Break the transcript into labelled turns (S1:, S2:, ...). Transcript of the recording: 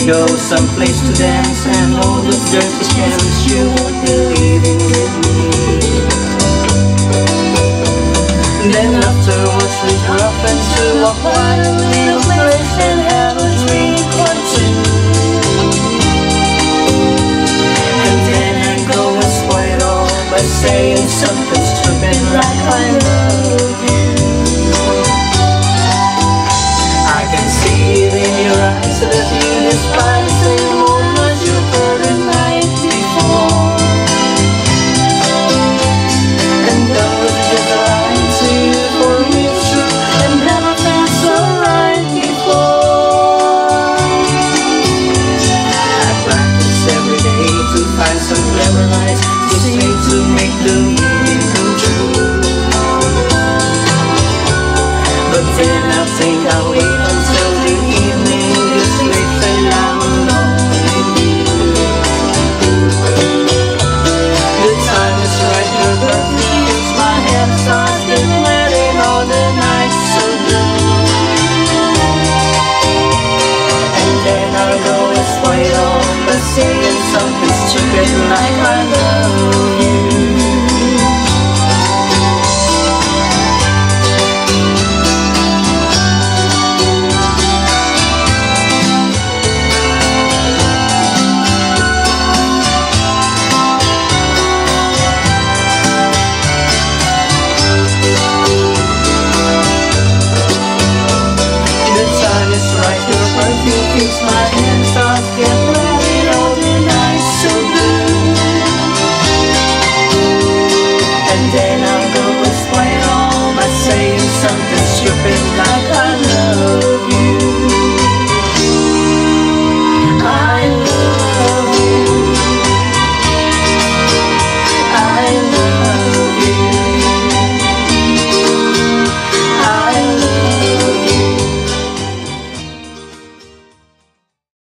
S1: go someplace to dance, and all the dirty chance you won't be leaving with me. Then afterwards we drop into a quiet little place and have a drink or two. And then I go and spoil it all by saying something stupid like I love you. I can see it in your eyes that you